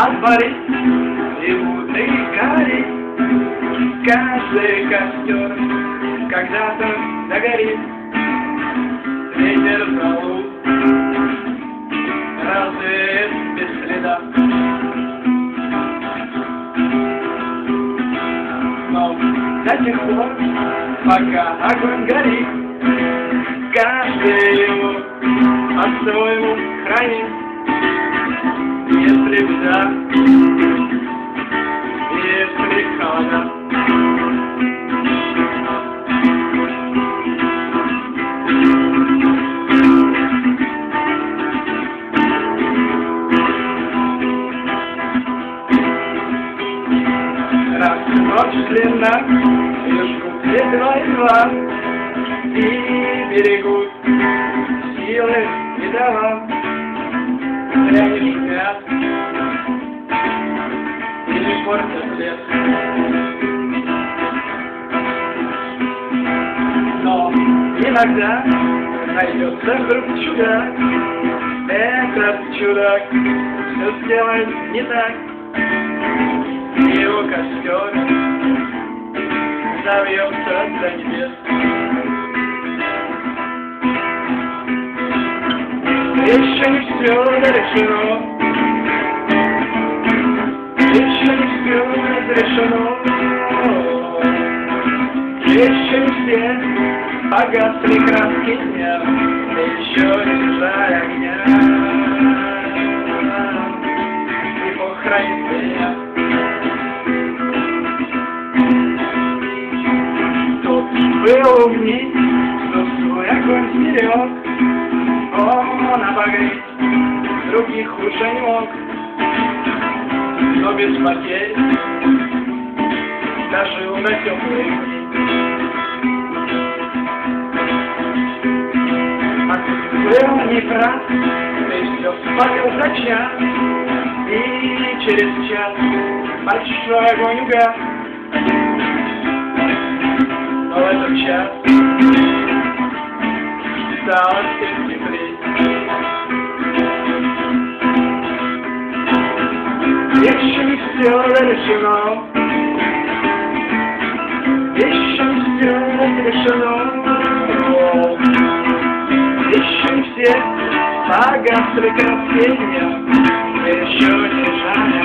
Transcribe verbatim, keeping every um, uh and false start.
от дворы ревутый горит. Каждый костер когда-то догорит. Ветер зовут развеет без следа. Но до тех пор, пока огонь горит, каждый его по-своему хранит. Если беда, если холода, раз ночь длинна, юшку едва-едва, и берегут силы и дала. Зря не шумят и не портят лес. Но иногда найдется вдруг чудак. Этот чудак все сделает не так. Его костер завьется до небес. Еще не все разрешено, еще не все разрешено, еще не все погасли краски дня, еще не жаль огня, и Бог хранит меня. Тот был умней, кто свой огонь стерег, он обогреть других уже не мог, но без потерь дожил до теплых дней. А ты был неправ, ты все спалил за час, и через час большой огонь угас. Но в этот час стало всем теплей. Еще не все разрешено, еще не все разрешено, еще не все погасли краски дня, еще не жаль.